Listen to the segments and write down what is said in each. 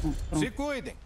Se cuidem.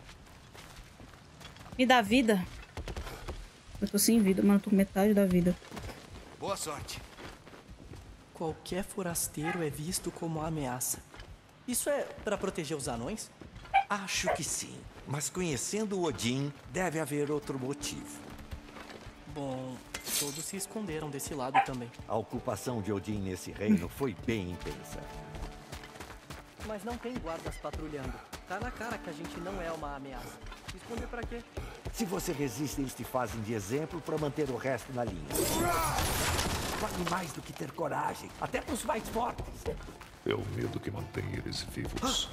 Me dá vida. Eu tô sem vida, mano. Tô com metade da vida. Boa sorte. Qualquer forasteiro é visto como uma ameaça. Isso é para proteger os anões? Acho que sim. Mas conhecendo o Odin, deve haver outro motivo. Bom, todos se esconderam desse lado também. A ocupação de Odin nesse reino foi bem intensa. Mas não tem guardas patrulhando. Tá na cara que a gente não é uma ameaça. Esconder pra quê? Se você resiste, eles te fazem de exemplo para manter o resto na linha. Vale mais do que ter coragem, até para os mais fortes. É o medo que mantém eles vivos.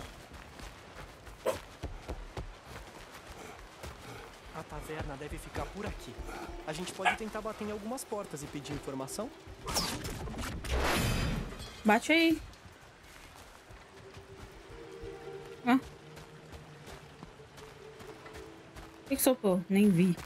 A taverna deve ficar por aqui. A gente pode tentar bater em algumas portas e pedir informação? Bate aí. Ah. O que soltou? Nem vi.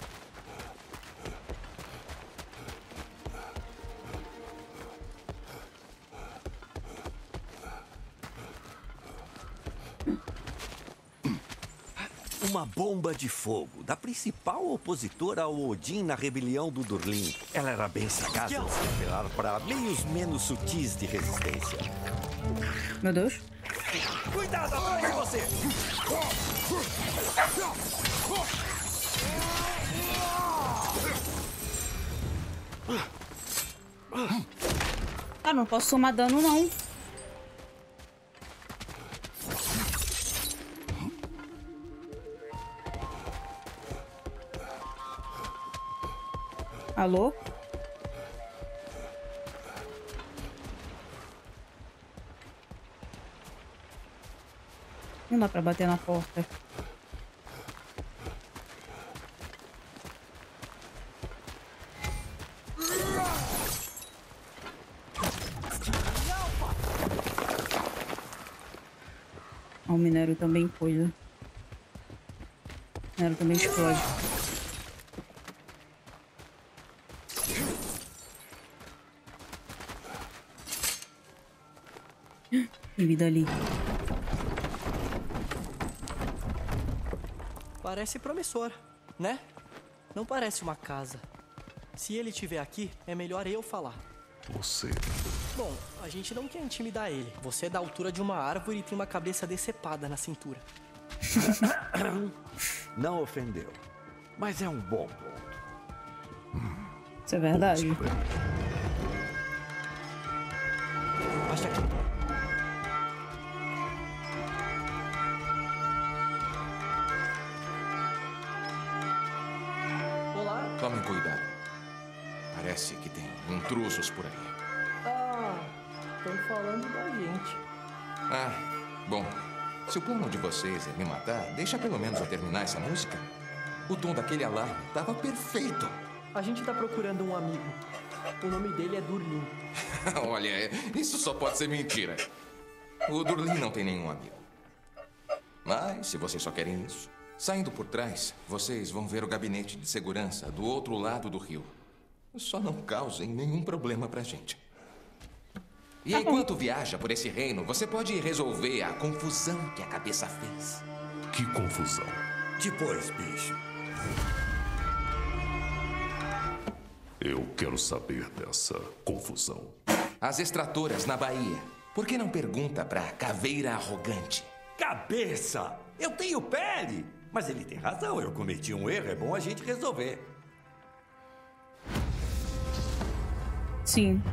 Uma bomba de fogo da principal opositora ao Odin na rebelião do Durlin. Ela era bem sagaz ao se revelar para meios menos sutis de resistência. Meu Deus. Cuidado atrás de você! Ah, não posso somar dano, não. Alô? Não dá pra bater na porta. O minério também coisa. O minério também explode. Tem vida ali. Parece promissor, né? Não parece uma casa. Se ele estiver aqui, é melhor eu falar. Você. Bom, a gente não quer intimidar ele. Você é da altura de uma árvore e tem uma cabeça decepada na cintura. Não ofendeu, mas é um bom ponto. Isso é verdade. Acha que... Olá. Tomem cuidado. Parece que tem intrusos por aí. Ah, estão falando da gente. Ah, bom. Se o plano de vocês é me matar, deixa pelo menos eu terminar essa música. O tom daquele alarme estava perfeito. A gente tá procurando um amigo. O nome dele é Durlin. Olha, isso só pode ser mentira. O Durlin não tem nenhum amigo. Mas, se vocês só querem isso, saindo por trás, vocês vão ver o gabinete de segurança do outro lado do rio. Só não causem nenhum problema pra gente. E enquanto viaja por esse reino, você pode resolver a confusão que a cabeça fez. Que confusão. Depois, bicho. Eu quero saber dessa confusão. As extratoras na Bahia. Por que não pergunta pra caveira arrogante? Cabeça! Eu tenho pele! Mas ele tem razão, eu cometi um erro, é bom a gente resolver. Sim.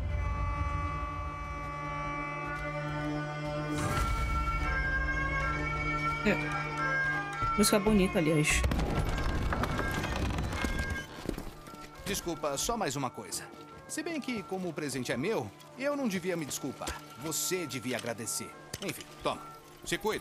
Música bonita, aliás. Desculpa, só mais uma coisa. Se bem que, como o presente é meu, eu não devia me desculpar. Você devia agradecer. Enfim, toma. Se cuide.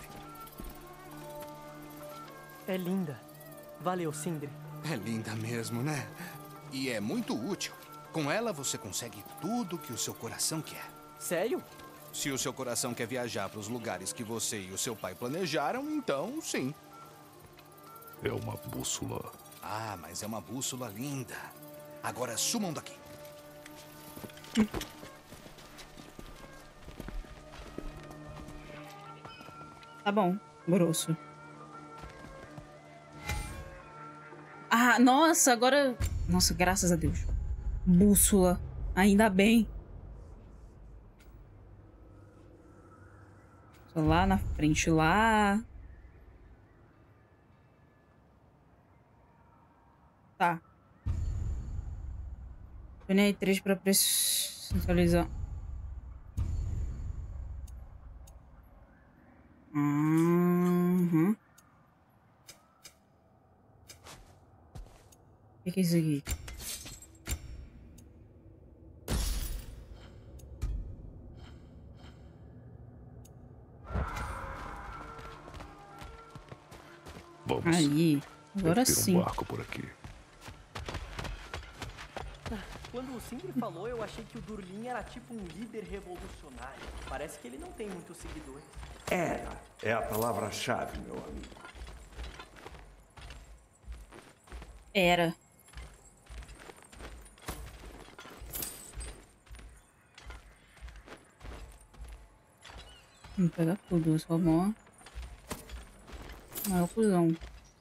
É linda. Valeu, Sindri. É linda mesmo, né? E é muito útil. Com ela, você consegue tudo que o seu coração quer. Sério? Se o seu coração quer viajar para os lugares que você e o seu pai planejaram, então sim. É uma bússola. Ah, mas é uma bússola linda. Agora sumam daqui. Tá bom. Grosso. Ah, nossa, agora... Nossa, graças a Deus. Bússola. Ainda bem. Tô lá na frente, lá. Tá. Tunei 3 pra centralizar. Uhum. O que é isso aqui? Vamos. Aí. Agora Deve ter sim. um barco por aqui. Quando o Sindri falou, eu achei que o Durlin era tipo um líder revolucionário. Parece que ele não tem muitos seguidores. Era. É a palavra-chave, meu amigo. Era. Vamos pegar tudo, só bom. Maior cuzão.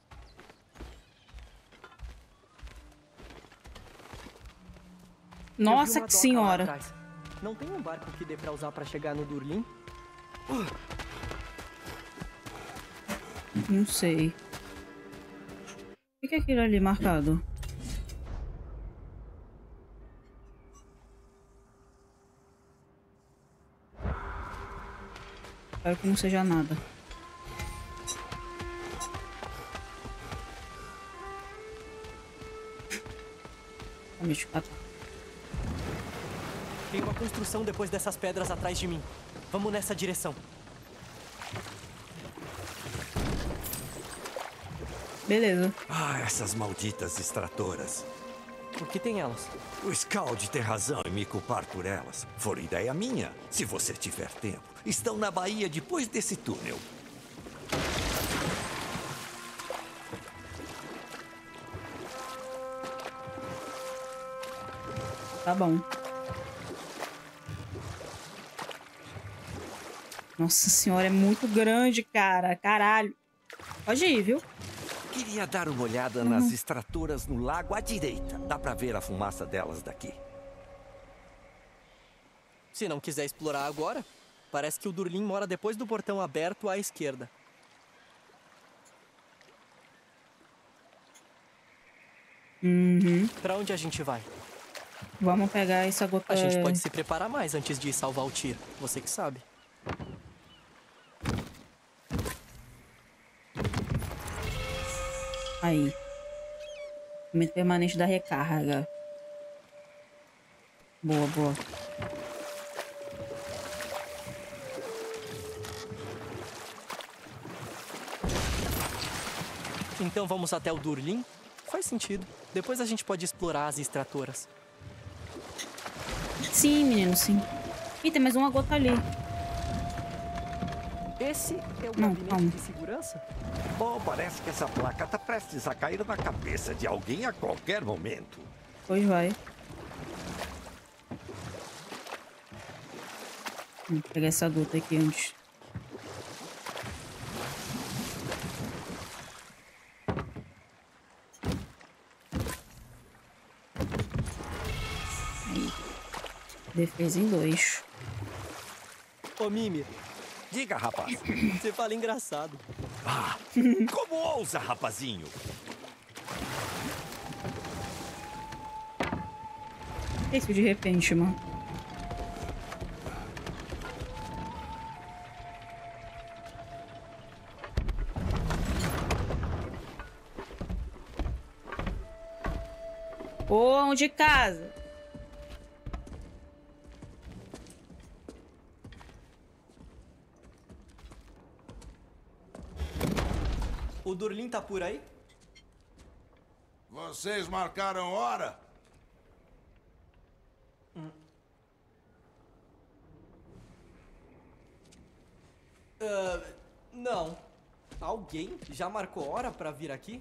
Nossa, que senhora. Não tem um barco que dê pra usar pra chegar no Durlin? Não sei. O que é aquilo ali marcado? Espero que não seja nada. Deixa eu catar. Tem uma construção depois dessas pedras atrás de mim. Vamos nessa direção. Beleza. Ah, essas malditas extratoras. O que tem elas? O Scald tem razão em me culpar por elas. Foi ideia minha, se você tiver tempo. Estão na Baía depois desse túnel. Tá bom. Nossa senhora, é muito grande, cara. Caralho. Pode ir, viu? Queria dar uma olhada nas extratoras no lago à direita. Dá pra ver a fumaça delas daqui. Se não quiser explorar agora, parece que o Durlin mora depois do portão aberto à esquerda. Uhum. Pra onde a gente vai? Vamos pegar essa gota... A gente pode se preparar mais antes de salvar o Tyr. Você que sabe. Aí. Momento permanente da recarga. Boa, boa. Então vamos até o Durlin? Faz sentido. Depois a gente pode explorar as extratoras. Sim, menino, sim. Ih, tem mais uma gota ali. Esse é o Não, gabinete calma. de segurança? Bom, parece que essa placa tá prestes a cair na cabeça de alguém a qualquer momento. Pois vai. Vou pegar essa gota aqui antes. Aí. Defesa em 2. Ô, Mimi, Diga, rapaz. você fala engraçado. Ah, como ousa, rapazinho? Isso de repente, mano. Corram de casa. O Durlin tá por aí? Vocês marcaram hora? Não. Alguém já marcou hora pra vir aqui?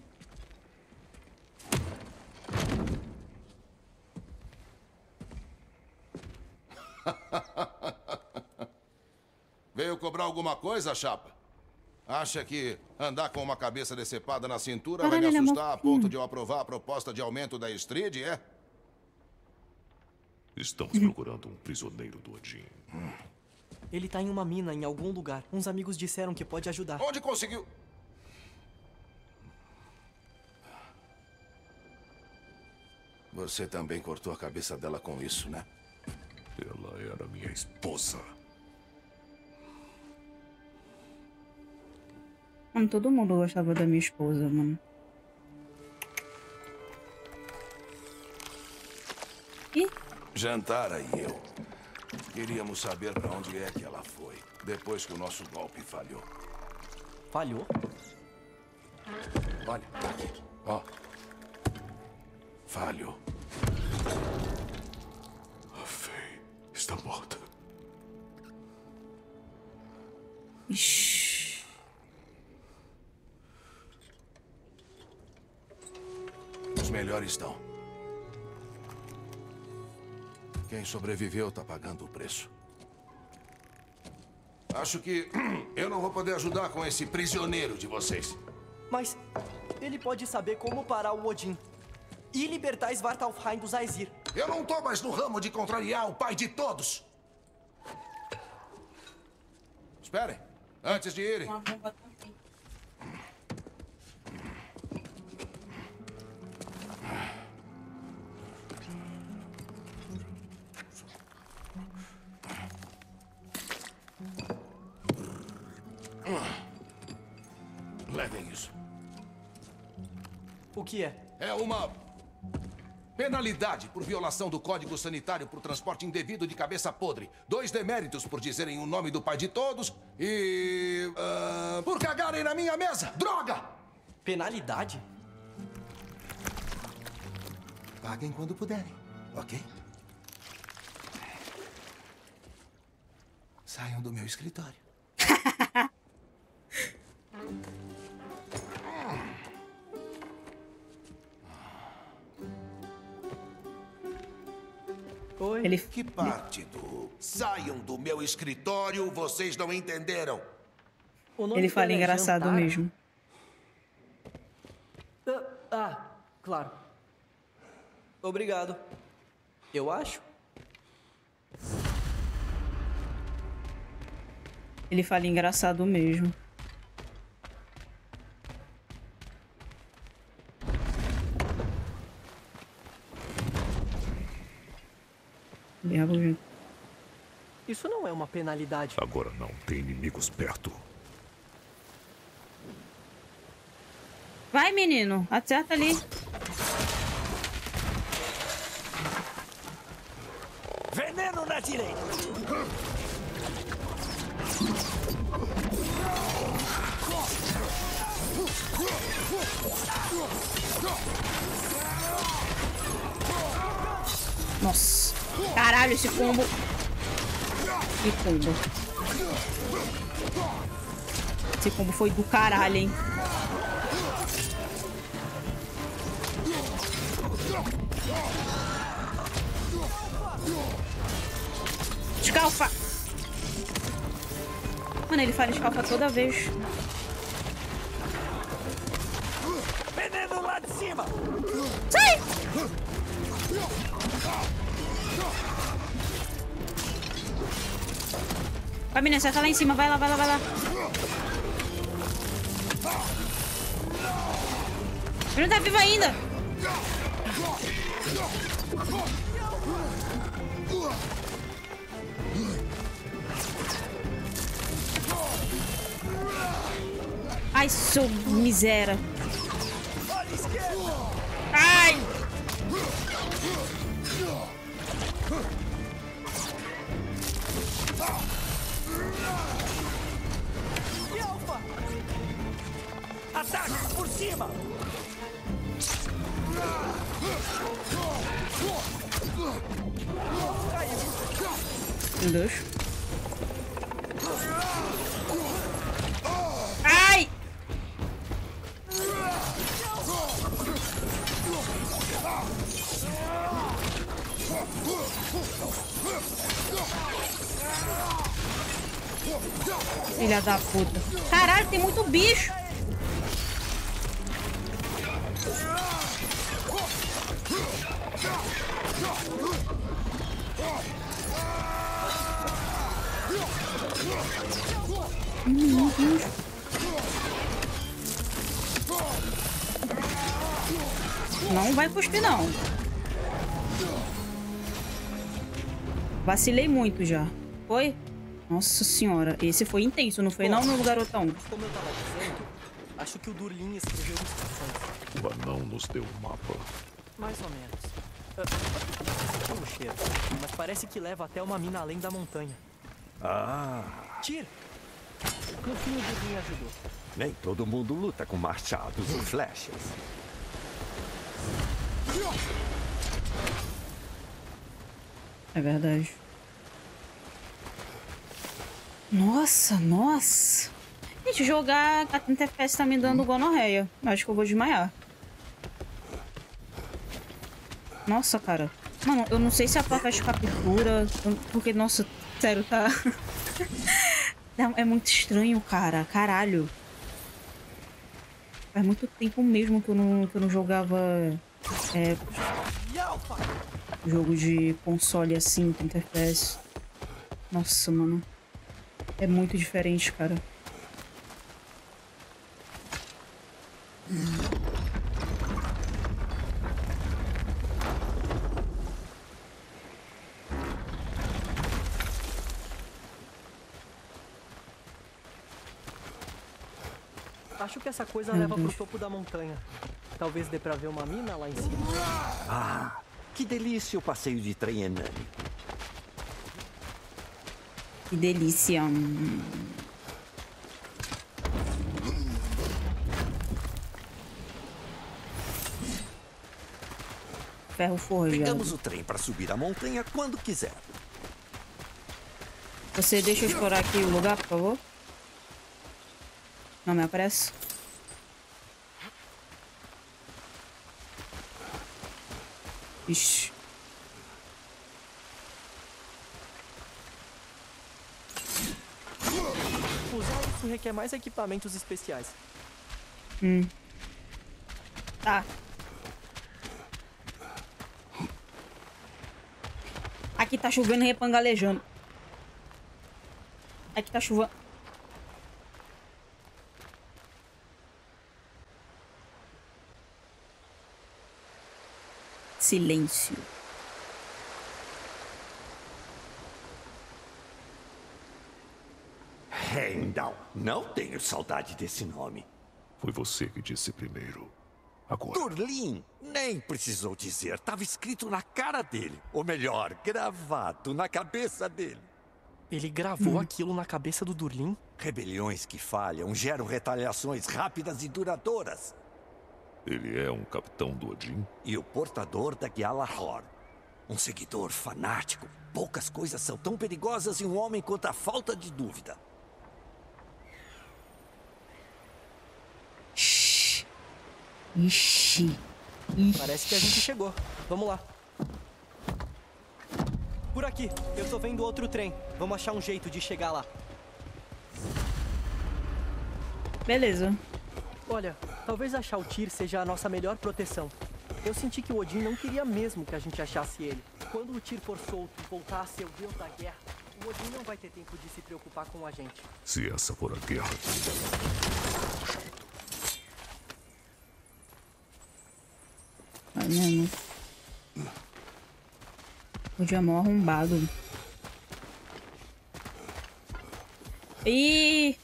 Veio cobrar alguma coisa, chapa? Acha que andar com uma cabeça decepada na cintura Caralho, vai me ele é mó assustar a ponto de eu aprovar a proposta de aumento da Estrid, é? Estamos procurando um prisioneiro do Odin. Ele tá em uma mina em algum lugar. Uns amigos disseram que pode ajudar. Onde conseguiu? Você também cortou a cabeça dela com isso, né? Ela era minha esposa. Mano, todo mundo gostava da minha esposa, mano. Ih, Jantara e eu queríamos saber para onde é que ela foi, depois que o nosso golpe falhou. Falhou? Olha, tá aqui. Ó. Falhou. A Faye está morta. ixi. Os melhores estão. Quem sobreviveu tá pagando o preço. Acho que eu não vou poder ajudar com esse prisioneiro de vocês. Mas ele pode saber como parar o Odin. E libertar Svartalfheim dos Aesir. Eu não tô mais no ramo de contrariar o pai de todos. Esperem, antes de irem. Uma bomba também. Levem isso. O que é? É uma penalidade por violação do Código Sanitário por transporte indevido de cabeça podre. 2 deméritos por dizerem o nome do pai de todos e... por cagarem na minha mesa. Droga! Penalidade? Paguem quando puderem, ok? Saiam do meu escritório. Oi? Ele... Que parte do saiam do meu escritório vocês não entenderam? O nome Ele fala dela é engraçado Jantara? mesmo. Claro. Obrigado. Eu acho. Ele fala engraçado mesmo. Bem rabugento. Isso não é uma penalidade. Agora não tem inimigos perto. Vai, menino. Acerta ali. Veneno na direita. Nossa. Caralho, esse combo. Que combo. Esse combo foi do caralho, hein? Escalfa. Mano, ele fala escalfa toda vez. Veneno lá de cima. Sai! Vai, menina, você tá lá em cima. Vai lá, vai lá, vai lá. Ele não tá vivo ainda. Ai, sou miséria. Ai! Ataque por cima. Meu Deus. Ai! Filha da puta. Caralho, tem muito bicho. Meu Deus. Não vai cuspir, não. Vacilei muito já. Foi? Nossa senhora, esse foi intenso, não foi? Não, meu garotão. Como eu tava dizendo, acho que o Durlin escreveu instruções. O anão nos deu um mapa. Mais ou menos. Como cheiro. Mas parece que leva até uma mina além da montanha. Ah, Tyr! No fim, o Durlin ajudou. nem todo mundo luta com machados ou flechas. É verdade. Nossa, nossa. Gente, jogar a 30 FPS tá me dando gonorreia. Acho que eu vou desmaiar. Nossa, cara. Mano, eu não sei se a placa de captura... Porque, nossa, sério, tá... É muito estranho, cara. Caralho. Faz muito tempo mesmo que eu não jogava... jogo de console assim, 30 FPS. Nossa, mano. É muito diferente, cara. Acho que essa coisa leva pro topo da montanha. Talvez dê pra ver uma mina lá em cima. Ah, que delícia o passeio de trem enânico. Que delícia. Ferro forjado. Pegamos o trem para subir a montanha quando quiser. Você deixa eu explorar aqui o lugar, por favor? Não me aparece. Ixi. Usar isso requer mais equipamentos especiais. Tá. Aqui tá chovendo e repangalejando. Aqui tá chovendo. Silêncio. Heimdall. Não tenho saudade desse nome. Foi você que disse primeiro. Agora. Durlin nem precisou dizer. Estava escrito na cara dele. Ou melhor, gravado na cabeça dele. Ele gravou aquilo na cabeça do Durlin? Rebeliões que falham geram retaliações rápidas e duradouras. Ele é um capitão do Odin? E o portador da Gjallarhorn. Um seguidor fanático. Poucas coisas são tão perigosas em um homem quanto a falta de dúvida. Shhh. Ixi. Parece que a gente chegou. Vamos lá. Por aqui. Eu tô vendo outro trem. Vamos achar um jeito de chegar lá. Beleza. Olha, talvez achar o Tyr seja a nossa melhor proteção. Eu senti que o Odin não queria mesmo que a gente achasse ele. Quando o Tyr for solto e voltar a ser o deus da guerra, o Odin não vai ter tempo de se preocupar com a gente. Se essa for a guerra. Vai mesmo. O dia mó arrombado. Ih!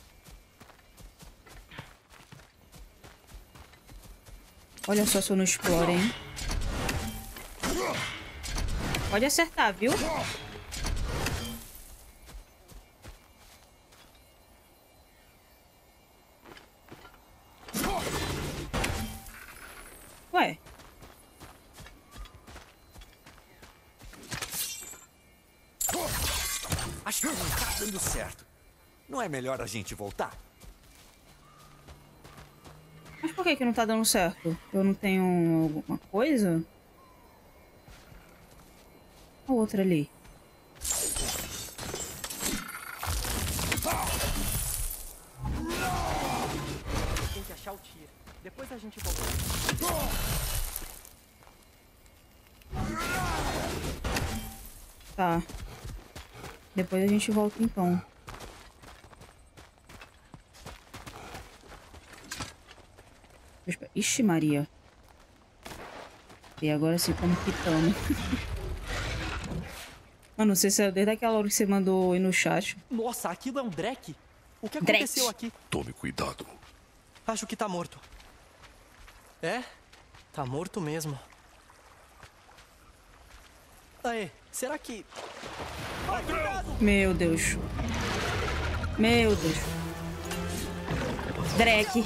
Olha só se eu não exploro, hein? Pode acertar, viu? Ué? Acho que não tá dando certo. Não é melhor a gente voltar? Mas por que não tá dando certo? Eu não tenho alguma coisa? A outra ali. achar o Tyr. Depois a gente volta. Tá. Depois a gente volta então. Ixi, Maria. E agora sim, como que tamo? Mano, não sei se é desde aquela hora que você mandou aí no chat. Nossa, aquilo é um Drek? O que aconteceu aqui? Tome cuidado. Acho que tá morto. É? Tá morto mesmo. Aê, será que... Ai, cuidado! Meu Deus. Meu Deus. Drek.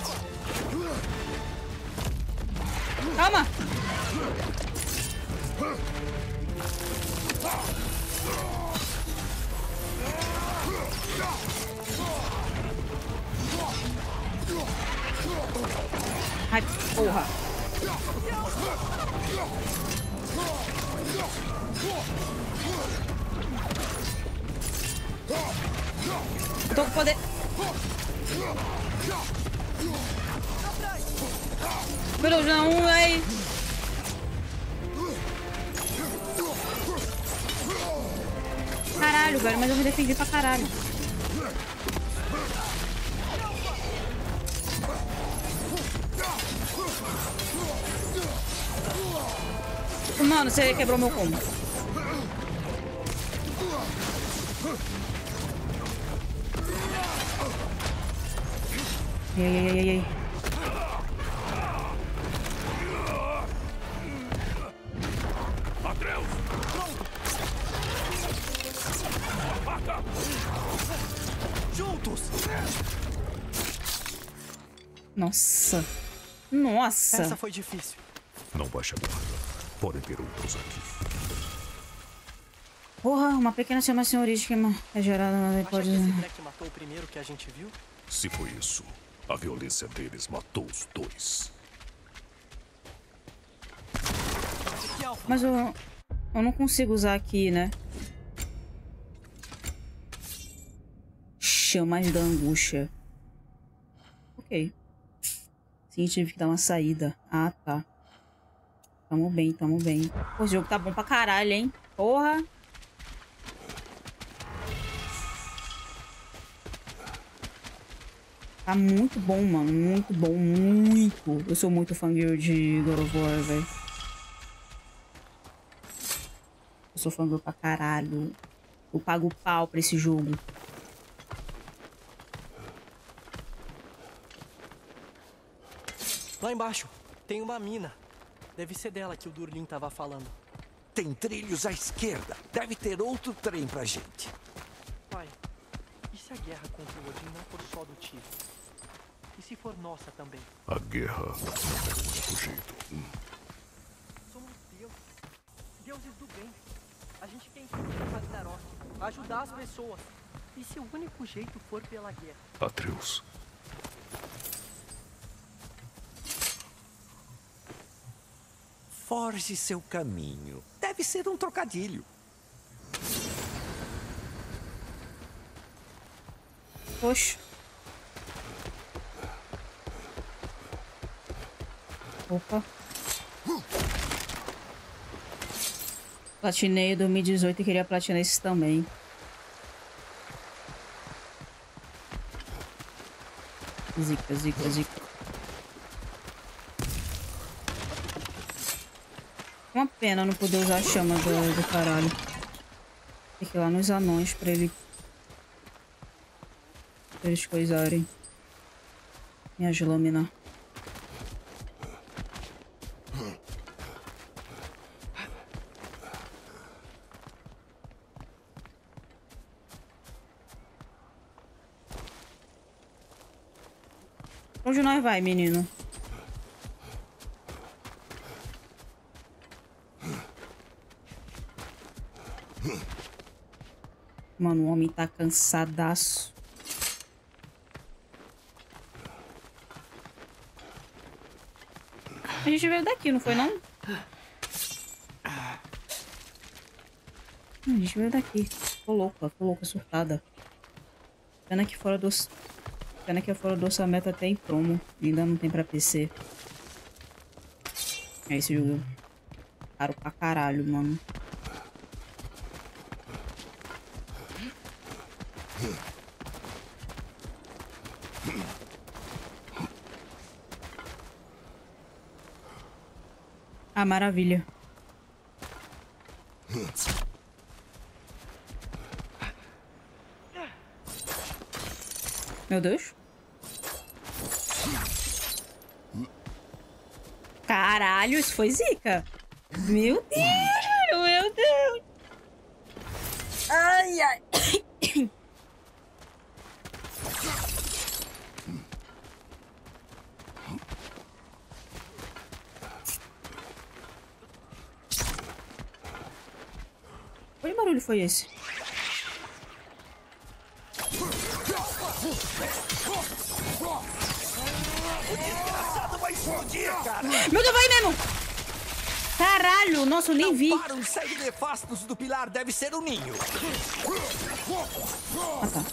Calma! Ai, porra! Eu tô com poder. Meu Deus, não, ai. Caralho, velho, mas eu me defendi pra caralho. Mano, você quebrou meu combo. Ei, ei, ei, ei. Atreus! Juntos! Nossa. Nossa. Essa foi difícil. Não baixe a guarda. Podem ter outros aqui. Porra, uma pequena chamação heurística é gerada na Acha depois. que esse Drek matou o primeiro que a gente viu? Se foi isso, a violência deles matou os dois. Mas eu não consigo usar aqui, né? Chamas da angústia. Ok. Sim, tive que dar uma saída. Ah, tá. Tamo bem, tamo bem. Pô, o jogo tá bom pra caralho, hein? Porra. Tá muito bom, mano. Muito bom, muito. Eu sou muito fangirl de God of War, velho. Eu sou fangirl pra caralho. Eu pago pau pra esse jogo. Lá embaixo, tem uma mina. Deve ser dela que o Durlin tava falando. Tem trilhos à esquerda. Deve ter outro trem pra gente. Pai, e se a guerra contra o Odin não for só do Tyr? E se for nossa também? A guerra não é o único jeito. Somos deuses. Deuses do bem. A gente quer impedir o Ragnarok. Ajudar as pessoas. E se o único jeito for pela guerra? Atreus. Forge seu caminho. Deve ser um trocadilho. Oxe. Opa. Platinei em 2018 e queria platinar esse também. Zica, zica, zica. Uma pena não poder usar a chama do caralho. Tem que ir lá nos anões pra eles coisarem. Minhas lâminas. Onde nós vai, menino? Mano, o homem tá cansadaço. A gente veio daqui, não foi não? A gente veio daqui. Tô louca, surtada. Pena que fora Pena que a fora do orçamento até em promo. Ainda não tem pra PC. É esse jogo. Caro pra caralho, mano. Ah, maravilha. Meu Deus. Caralho, isso foi zica. Meu Deus, meu Deus. Ai, ai. Que barulho foi esse? O desgraçado vai explodir, cara! Meu Deus, vai mesmo! Caralho, nossa, eu nem vi. Para os sangue nefastos do pilar, deve ser o ninho. Ah, tá.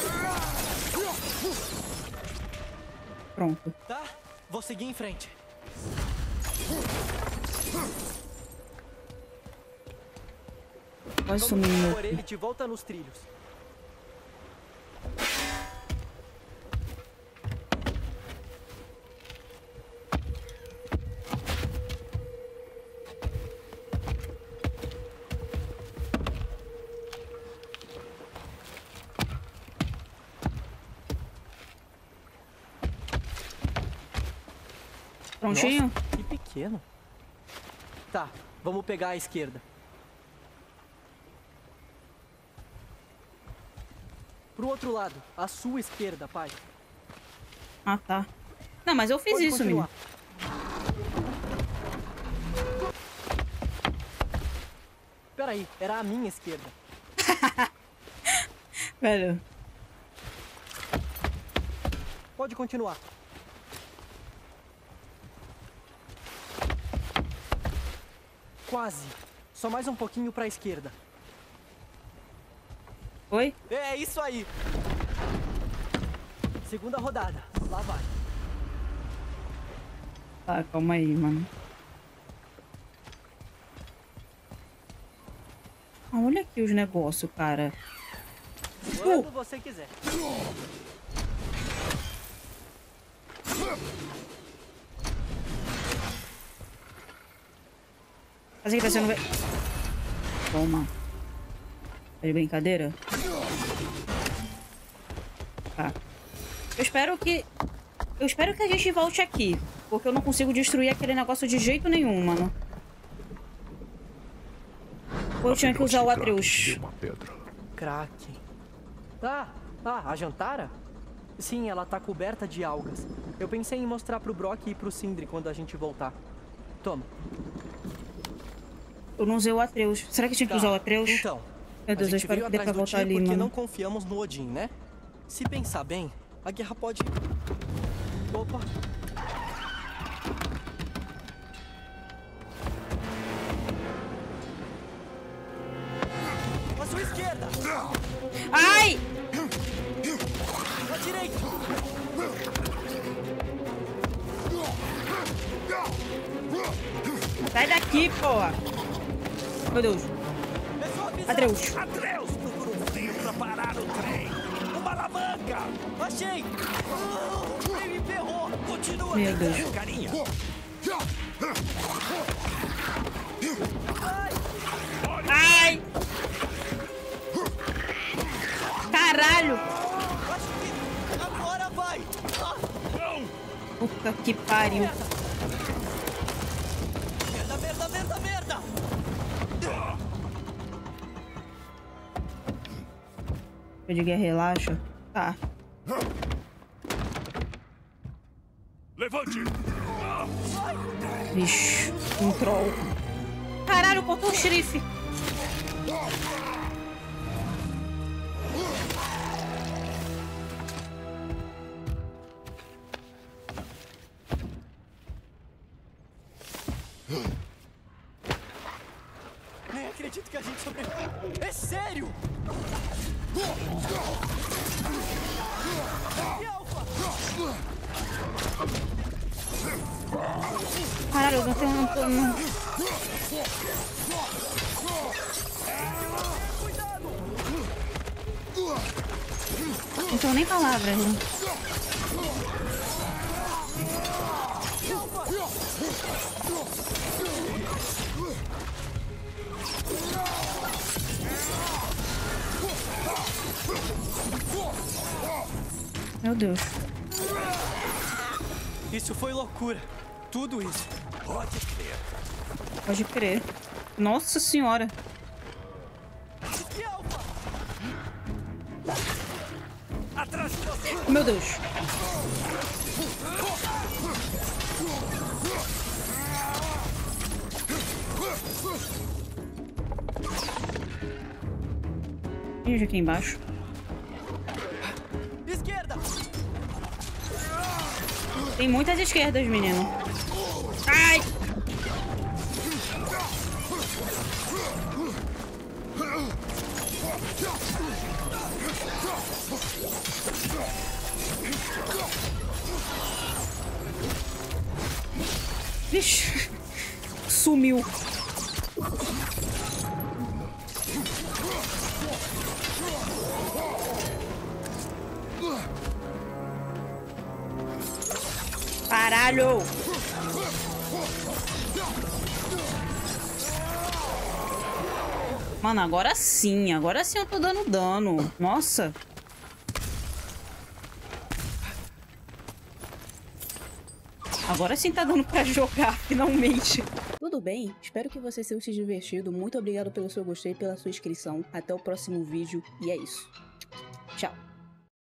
Pronto. Tá, vou seguir em frente. Quase Vamos sumiu. pôr ele de volta nos trilhos. Prontinho? Nossa, que pequeno. Tá, vamos pegar a esquerda. Pro outro lado, a sua esquerda, pai. Ah, tá. Não, mas eu fiz Pode isso, continuar. menino. Peraí, era a minha esquerda. Velho. Pode continuar. Quase. Só mais um pouquinho pra esquerda. Oi? É isso aí. Segunda rodada. Lá vai. Tá, calma aí, mano. Ah, olha aqui os negócios, cara. Quando você quiser. Assim que tá sendo... Toma. Tá de brincadeira? Tá. Eu espero que a gente volte aqui. Porque eu não consigo destruir aquele negócio de jeito nenhum, mano. Ou eu tinha que usar o Atreus. Uma pedra. Kraken. Ah, a Jantara? Sim, ela tá coberta de algas. Eu pensei em mostrar pro Brock e pro Sindri quando a gente voltar. Toma. Eu não usei o Atreus. Será que tinha que usar o Atreus? Então, Meu Deus, eu espero que dê pra voltar ali, porque mano. não confiamos no Odin, né? Se pensar bem, a guerra pode... Opa! À sua esquerda! Ai! À direita! Sai daqui, porra! Meu Deus. Atreus. Atreus, procura um fio pra parar o trem. Uma alavanca. Achei! Ele me ferrou! Continua Meu tentando, Deus. carinha. Ai! Caralho! Acho que agora vai! Puta que pariu. Merda, merda, merda, merda! Eu de guerra, relaxa. Tá. Levante! Vixe, um troll. Caralho, cortou o xerife. Nem acredito que a gente sobreviveu! É sério! E Alpha? Caralho, eu não tenho... Não tenho nem palavras, né? Meu Deus. Isso foi loucura. Tudo isso. Pode crer. Pode crer. Nossa senhora. Atrás de você! Meu Deus. Veja aqui embaixo. Esquerda! Tem muitas esquerdas, menino. Ai! Vixe, sumiu. Caralho! Mano, agora sim eu tô dando dano. Nossa. Agora sim tá dando pra jogar, finalmente. Tudo bem? Espero que vocês tenham se divertido. Muito obrigado pelo seu gostei e pela sua inscrição. Até o próximo vídeo e é isso.